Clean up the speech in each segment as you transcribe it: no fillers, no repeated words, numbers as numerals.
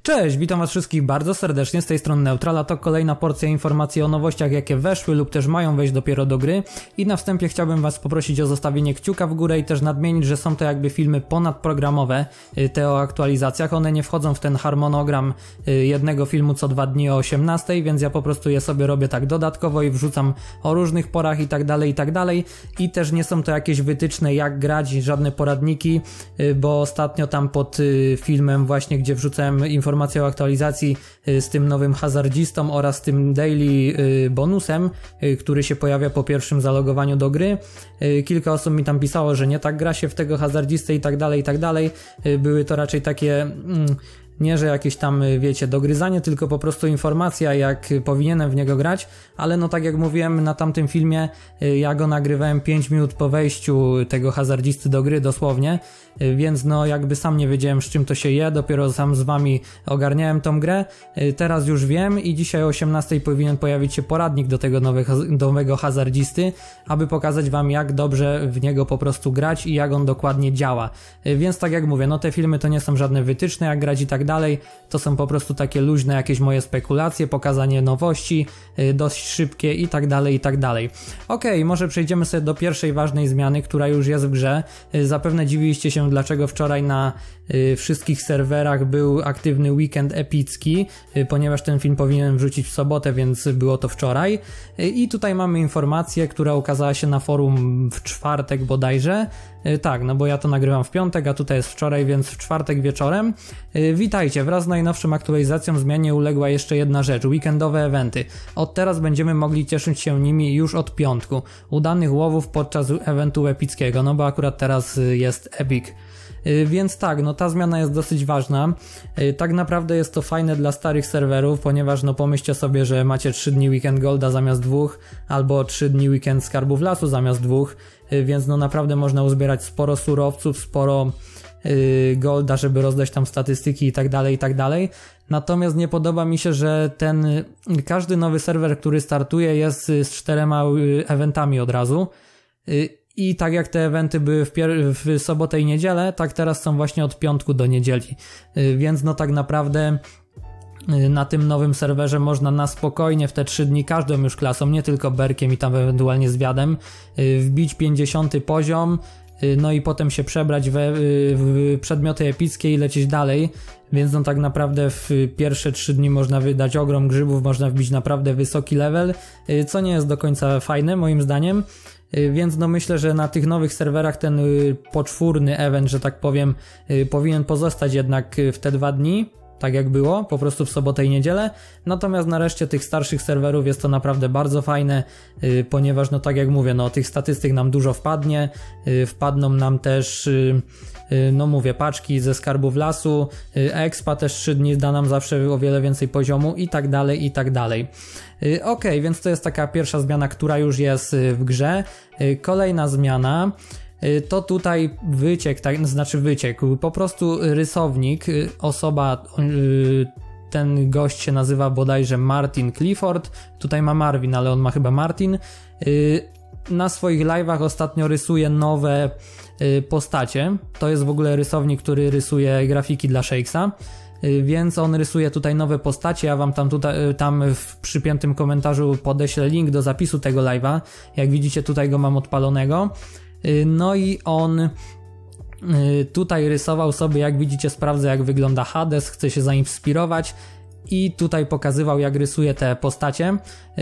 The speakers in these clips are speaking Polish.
Cześć, witam was wszystkich bardzo serdecznie, z tej strony Neutral, a to kolejna porcja informacji o nowościach, jakie weszły lub też mają wejść dopiero do gry. I na wstępie chciałbym was poprosić o zostawienie kciuka w górę i też nadmienić, że są to jakby filmy ponadprogramowe, te o aktualizacjach. One nie wchodzą w ten harmonogram jednego filmu co 2 dni o 18, więc ja po prostu je sobie robię tak dodatkowo i wrzucam o różnych porach i tak dalej, i tak dalej. I też nie są to jakieś wytyczne jak grać, żadne poradniki, bo ostatnio tam pod filmem właśnie, gdzie wrzucałem informacje o aktualizacji z tym nowym hazardzistą oraz tym daily bonusem, który się pojawia po pierwszym zalogowaniu do gry. Kilka osób mi tam pisało, że nie tak gra się w tego hazardzistę i tak dalej, i tak dalej. Były to raczej takie... Nie, że jakieś tam, wiecie, dogryzanie, tylko po prostu informacja, jak powinienem w niego grać, ale no tak jak mówiłem na tamtym filmie, ja go nagrywałem 5 minut po wejściu tego hazardzisty do gry dosłownie, więc no jakby sam nie wiedziałem, z czym to się je, dopiero sam z wami ogarniałem tą grę, teraz już wiem i dzisiaj o 18 powinien pojawić się poradnik do tego nowego hazardzisty, aby pokazać wam, jak dobrze w niego po prostu grać i jak on dokładnie działa, więc tak jak mówię, no te filmy to nie są żadne wytyczne, jak grać i tak dalej, to są po prostu takie luźne jakieś moje spekulacje, pokazanie nowości, dość szybkie i tak dalej, i tak dalej. Okej, może przejdziemy sobie do pierwszej ważnej zmiany, która już jest w grze. Zapewne dziwiliście się, dlaczego wczoraj na wszystkich serwerach był aktywny weekend epicki, ponieważ ten film powinienem wrzucić w sobotę, więc było to wczoraj. I tutaj mamy informację, która ukazała się na forum w czwartek bodajże. Tak, no bo ja to nagrywam w piątek, a tutaj jest wczoraj, więc w czwartek wieczorem. Witajcie, wraz z najnowszą aktualizacją zmianie uległa jeszcze jedna rzecz, weekendowe eventy. Od teraz będziemy mogli cieszyć się nimi już od piątku. Udanych łowów podczas eventu epickiego, no bo akurat teraz jest Epic. Więc tak, no ta zmiana jest dosyć ważna. Tak naprawdę jest to fajne dla starych serwerów, ponieważ no pomyślcie sobie, że macie 3 dni Weekend Golda zamiast 2, albo 3 dni Weekend Skarbów Lasu zamiast 2, więc no naprawdę można uzbierać sporo surowców, sporo golda, żeby rozdać tam statystyki i tak dalej, i tak dalej. Natomiast nie podoba mi się, że każdy nowy serwer, który startuje, jest z 4 eventami od razu. I tak jak te eventy były w sobotę i niedzielę, tak teraz są właśnie od piątku do niedzieli. Więc no tak naprawdę na tym nowym serwerze można na spokojnie w te 3 dni każdą już klasą, nie tylko berkiem i tam ewentualnie zwiadem, wbić 50 poziom, no i potem się przebrać w przedmioty epickie i lecieć dalej, więc no tak naprawdę w pierwsze 3 dni można wydać ogrom grzybów, można wbić naprawdę wysoki level, co nie jest do końca fajne moim zdaniem. Więc no myślę, że na tych nowych serwerach ten poczwórny event, że tak powiem, powinien pozostać jednak w te 2 dni, tak jak było, po prostu w sobotę i niedzielę. Natomiast na reszcie tych starszych serwerów jest to naprawdę bardzo fajne, ponieważ no tak jak mówię, no tych statystyk nam dużo wpadnie, wpadną nam też, no mówię, paczki ze skarbów lasu, expa też 3 dni da nam zawsze o wiele więcej poziomu i tak dalej, i tak dalej. Okej, więc to jest taka pierwsza zmiana, która już jest w grze. Kolejna zmiana to tutaj wyciek, po prostu rysownik, osoba, ten gość się nazywa bodajże Martin Clifford, tutaj ma Marvin, ale on ma chyba Martin, na swoich live'ach ostatnio rysuje nowe postacie, to jest w ogóle rysownik, który rysuje grafiki dla Shakesa, więc on rysuje tutaj nowe postacie, ja wam tam w przypiętym komentarzu podeślę link do zapisu tego live'a, jak widzicie tutaj go mam odpalonego. No i on tutaj rysował sobie, jak widzicie, sprawdza jak wygląda Hades, chce się zainspirować i tutaj pokazywał jak rysuje te postacie.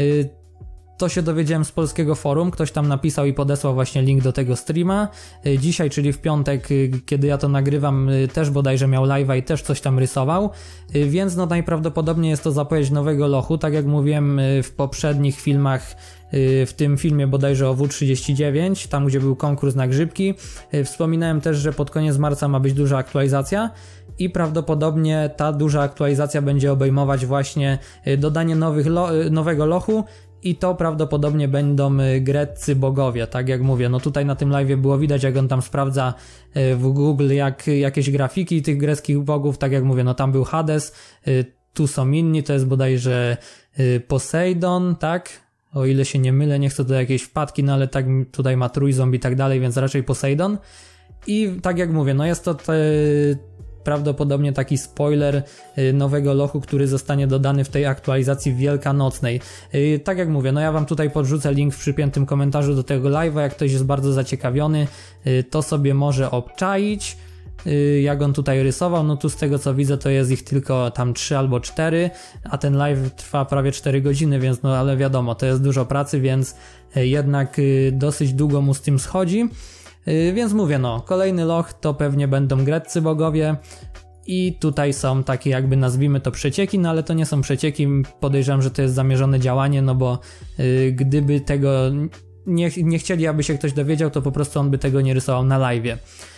To się dowiedziałem z polskiego forum, ktoś tam napisał i podesłał właśnie link do tego streama. Dzisiaj, czyli w piątek, kiedy ja to nagrywam, też bodajże miał live'a i też coś tam rysował, więc no najprawdopodobniej jest to zapowiedź nowego lochu, tak jak mówiłem w poprzednich filmach, w tym filmie bodajże o W39, tam gdzie był konkurs na grzybki. Wspominałem też, że pod koniec marca ma być duża aktualizacja i prawdopodobnie ta duża aktualizacja będzie obejmować właśnie dodanie nowego lochu i to prawdopodobnie będą greccy bogowie, tak jak mówię. No tutaj na tym live'ie było widać, jak on tam sprawdza w Google jakieś grafiki tych greckich bogów, tak jak mówię, no tam był Hades, tu są inni, to jest bodajże Poseidon, tak? O ile się nie mylę, nie chcę do jakiejś wpadki, no ale tak tutaj ma trójząb i tak dalej, więc raczej Poseidon. I tak jak mówię, no jest to prawdopodobnie taki spoiler nowego lochu, który zostanie dodany w tej aktualizacji wielkanocnej. Tak jak mówię, no ja wam tutaj podrzucę link w przypiętym komentarzu do tego live'a, jak ktoś jest bardzo zaciekawiony, to sobie może obczaić. Jak on tutaj rysował, no tu z tego co widzę to jest ich tylko tam 3 albo 4, a ten live trwa prawie 4 godziny, więc no ale wiadomo, to jest dużo pracy, więc jednak dosyć długo mu z tym schodzi. Więc mówię, no kolejny loch to pewnie będą greccy bogowie i tutaj są takie jakby nazwijmy to przecieki, no ale to nie są przecieki, podejrzewam, że to jest zamierzone działanie, no bo gdyby tego nie chcieli, aby się ktoś dowiedział, to po prostu on by tego nie rysował na live'ie.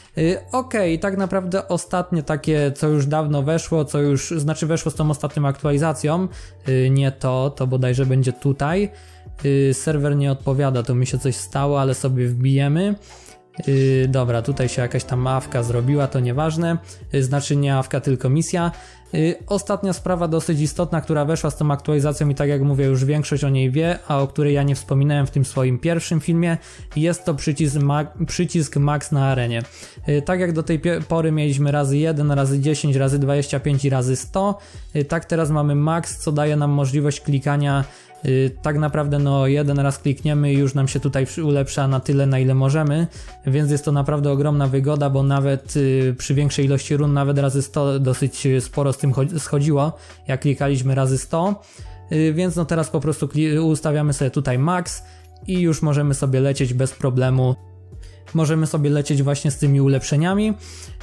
Okej, tak naprawdę ostatnie takie, co już dawno weszło, weszło z tą ostatnią aktualizacją, nie to bodajże będzie tutaj. Serwer nie odpowiada, to mi się coś stało, ale sobie wbijemy. Dobra, tutaj się jakaś tam awka zrobiła, to nieważne, znaczy nie awka, tylko misja. Ostatnia sprawa dosyć istotna, która weszła z tą aktualizacją i tak jak mówię, już większość o niej wie, a o której ja nie wspominałem w tym swoim pierwszym filmie, jest to przycisk Max na arenie. Tak jak do tej pory mieliśmy razy 1, razy 10, razy 25 i razy 100, tak teraz mamy Max, co daje nam możliwość klikania. Tak naprawdę no jeden raz klikniemy i już nam się tutaj ulepsza na tyle, na ile możemy, więc jest to naprawdę ogromna wygoda, bo nawet przy większej ilości run, nawet razy 100 dosyć sporo z tym schodziło, jak klikaliśmy razy 100, więc no teraz po prostu ustawiamy sobie tutaj max i już możemy sobie lecieć bez problemu, możemy sobie lecieć właśnie z tymi ulepszeniami.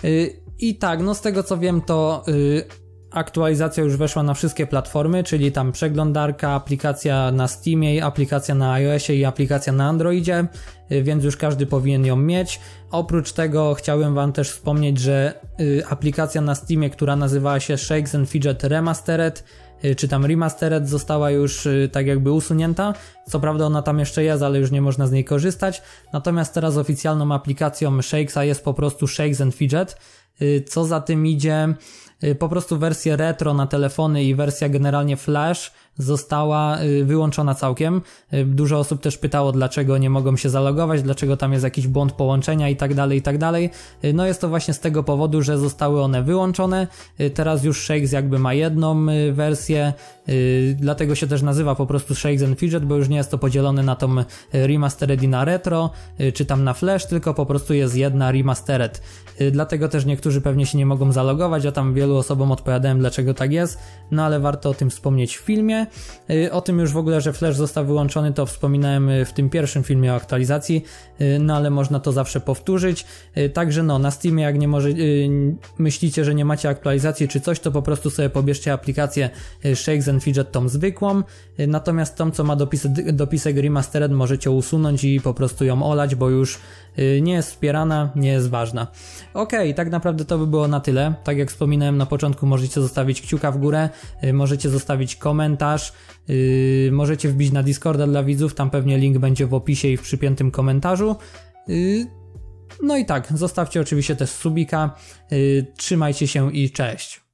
I tak, no z tego co wiem to aktualizacja już weszła na wszystkie platformy, czyli tam przeglądarka, aplikacja na Steamie, aplikacja na iOSie i aplikacja na Androidzie, więc już każdy powinien ją mieć. Oprócz tego chciałem wam też wspomnieć, że aplikacja na Steamie, która nazywała się Shakes & Fidget Remastered, czy tam Remastered, została już tak jakby usunięta. Co prawda ona tam jeszcze jest, ale już nie można z niej korzystać. Natomiast teraz oficjalną aplikacją Shakesa jest po prostu Shakes & Fidget. Co za tym idzie, po prostu wersja retro na telefony i wersja generalnie flash została wyłączona całkiem. Dużo osób też pytało, dlaczego nie mogą się zalogować, dlaczego tam jest jakiś błąd połączenia i tak dalej, i tak dalej. No jest to właśnie z tego powodu, że zostały one wyłączone. Teraz już Shakes jakby ma jedną wersję, dlatego się też nazywa po prostu Shakes & Fidget, bo już nie jest to podzielone na tą remastered i na retro, czy tam na flash, tylko po prostu jest jedna remastered. Dlatego też niektórzy pewnie się nie mogą zalogować, ja tam wielu osobom odpowiadałem, dlaczego tak jest, no ale warto o tym wspomnieć w filmie. O tym już w ogóle, że flash został wyłączony, to wspominałem w tym pierwszym filmie o aktualizacji, no ale można to zawsze powtórzyć. Także no, na Steamie jak myślicie, że nie macie aktualizacji czy coś, to po prostu sobie pobierzcie aplikację Shakes & Fidget, tą zwykłą, natomiast tą, co ma dopisek Remastered, możecie usunąć i po prostu ją olać, bo już nie jest wspierana, nie jest ważna. Okej, tak naprawdę to by było na tyle. Tak jak wspominałem na początku, możecie zostawić kciuka w górę, możecie zostawić komentarz, możecie wbić na Discorda dla widzów, tam pewnie link będzie w opisie i w przypiętym komentarzu. No i tak, zostawcie oczywiście też subika, trzymajcie się i cześć.